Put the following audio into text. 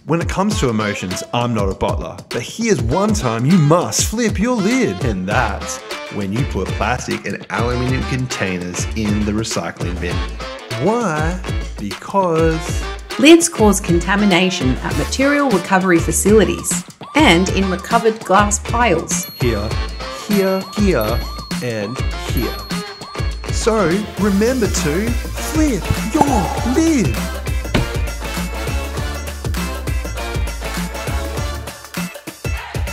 When it comes to emotions, I'm not a bottler, but here's one time you must flip your lid, and that's when you put plastic and aluminium containers in the recycling bin. Why? Because Lids cause contamination at material recovery facilities and in recovered glass piles. here, here, here, and here. So remember to flip your lid.